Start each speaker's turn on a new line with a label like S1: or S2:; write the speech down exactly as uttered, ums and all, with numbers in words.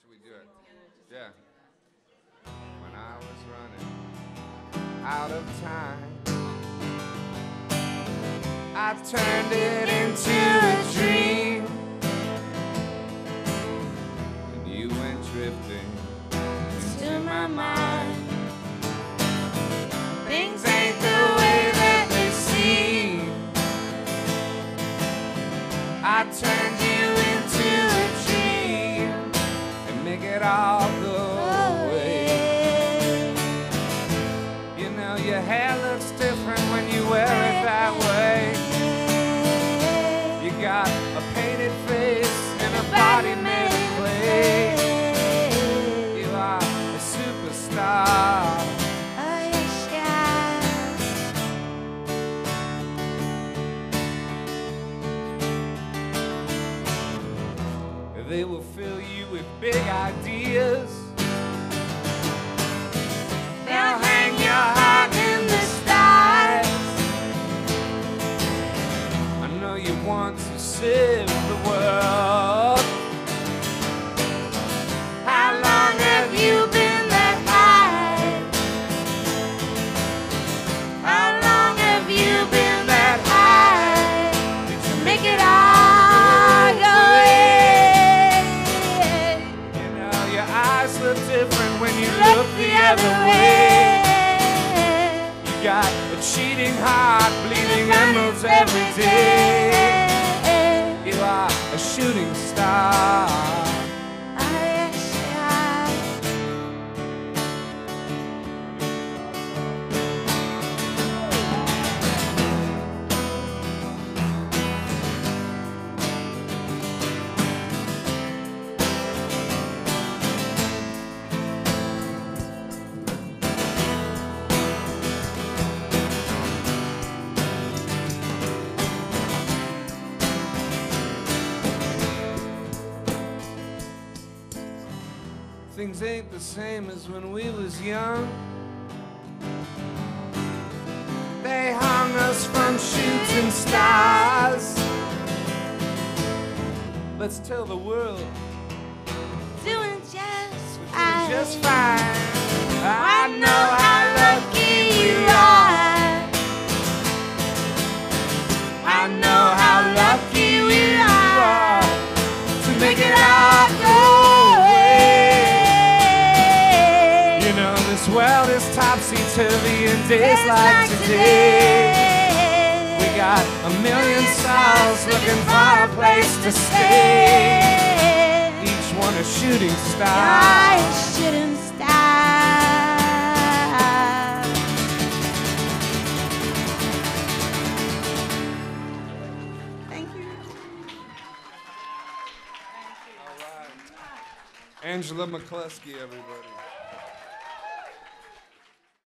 S1: we do it? Yeah. When I was running out of time, I turned it into a dream, and you went drifting into my mind. Things ain't the way that they seem. I turned you into a dream and make it all go away. You know your hair looks different when you wear it that way. You got a painted face and a body made of clay. You are a superstar. They will fill you with big ideas. They'll hang your heart in the stars. I know you want to save the world. How long have you been that high? How long have you been that high? Did you make it all go away? Look different when you look the other way. You got a cheating heart, bleeding emeralds every day. You are a shooting star. Things ain't the same as when we was young. They hung us from shooting stars. Let's tell the world
S2: doing just
S1: we're
S2: fine.
S1: doing just fine. I,
S2: I know how lucky you are. I know how lucky we are to make it all go.
S1: This world is topsy-turvy in days like today. We got a million souls looking for a place to stay. Each one a shooting star.
S2: A shooting star. Thank you.
S1: All right. Angela McCluskey, everybody.